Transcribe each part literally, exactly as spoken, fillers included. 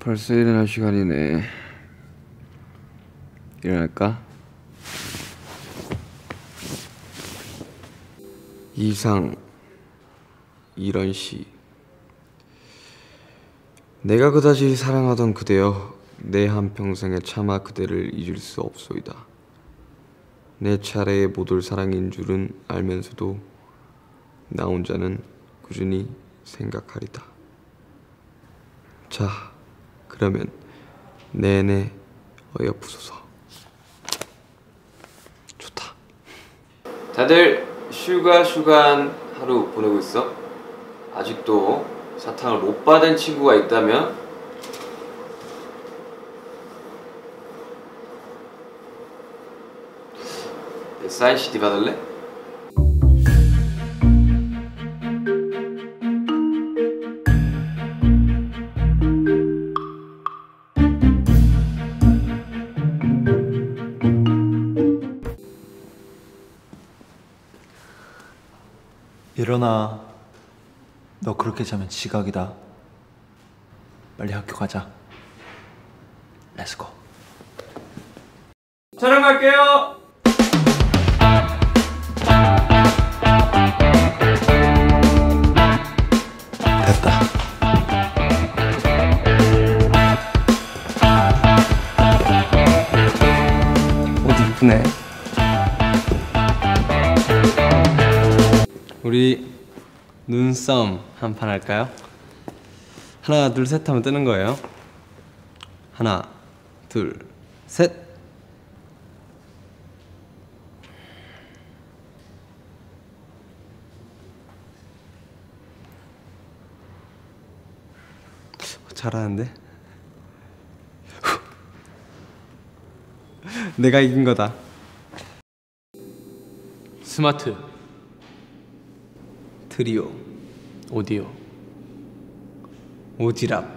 벌써 일어날 시간이네. 일어날까? 이상 이런 시. 내가 그다지 사랑하던 그대여, 내 한평생에 차마 그대를 잊을 수 없소이다. 내 차례에 못 올 사랑인 줄은 알면서도 나 혼자는 꾸준히 생각하리다. 자, 그러면 내내 어여쁘소서. 좋다. 다들 슈가 슈간 하루 보내고 있어? 아직도 사탕을 못 받은 친구가 있다면 내 사인 씨디 받을래? 일어나. 너 그렇게 자면 지각이다. 빨리 학교 가자. 렛츠고. 촬영 갈게요. 됐다. 옷 이쁘네. 우리 눈싸움 한 판 할까요? 하나 둘 셋 하면 뜨는 거예요. 하나 둘 셋. 잘하는데? 내가 이긴 거다. 스마트 트리오 오디오 오지랖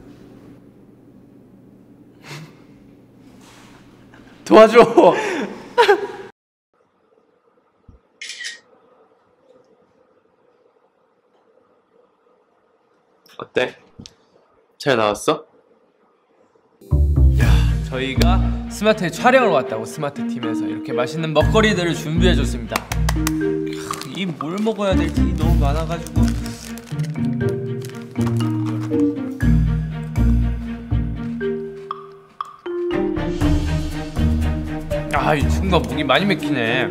도와줘. 어때? 잘 나왔어? 야, 저희가 스마트에 촬영을 왔다고. 스마트 팀에서 이렇게 맛있는 먹거리들을 준비해줬습니다. 이 뭘 먹어야 될지 너무 많아가지고. 아, 이 친구가 목이 많이 맥히네.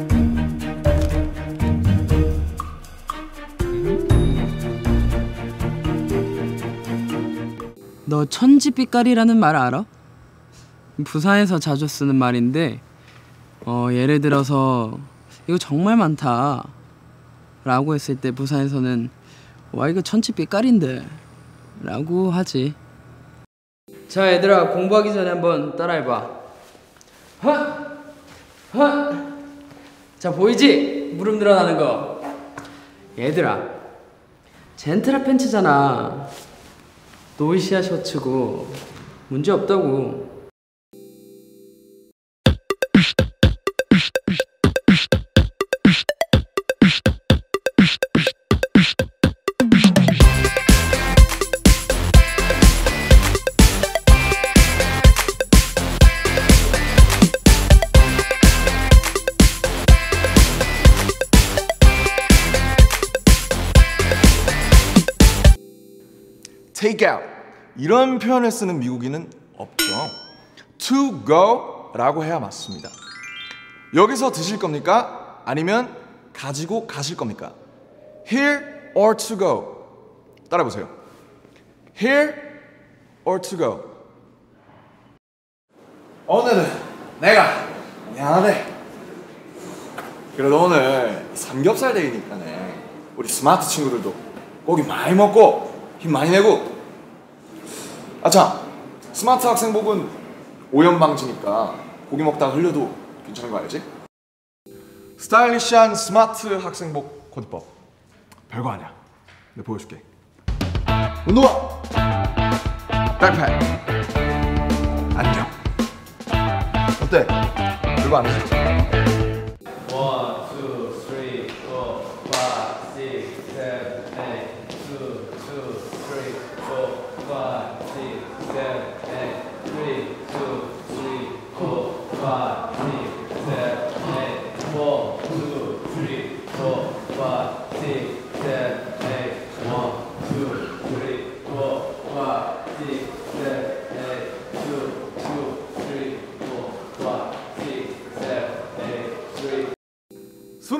너 천지빛깔이라는 말 알아? 부산에서 자주 쓰는 말인데 어 예를 들어서 이거 정말 많다 라고 했을 때 부산에서는 와 이거 천지빛깔인데 라고 하지. 자 얘들아, 공부하기 전에 한번 따라해봐. 헛! 헛! 자 보이지? 무릎 늘어나는 거. 얘들아, 젠틀한 팬츠잖아. 노이시아 셔츠고 문제 없다고. take out 이런 표현을 쓰는 미국인은 없죠. to go 라고 해야 맞습니다. 여기서 드실 겁니까? 아니면 가지고 가실 겁니까? here or to go. 따라해보세요. here or to go. 오늘은 내가 미안하네. 그래도 오늘 삼겹살 데이니까네 우리 스마트 친구들도 고기 많이 먹고 힘 많이 내고. 아참, 스마트 학생복은 오염방지니까 고기 먹다가 흘려도 괜찮은 거 알지? 스타일리시한 스마트 학생복 코디법 별거 아니야. 내가 보여줄게. 운동화, 백팩, 안경. 어때? 별거 아니지? 원, 투, 쓰리, 포, 파이브, 식스, 세븐, 에잇, 투, 투, 쓰리, 포, 파이브, 식스,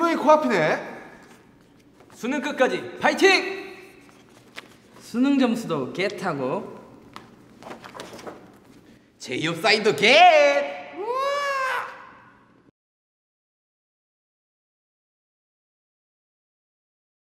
분명히 코앞이네. 수능 끝까지 파이팅! 수능 점수도 겟하고 제이홉 사인도 겟!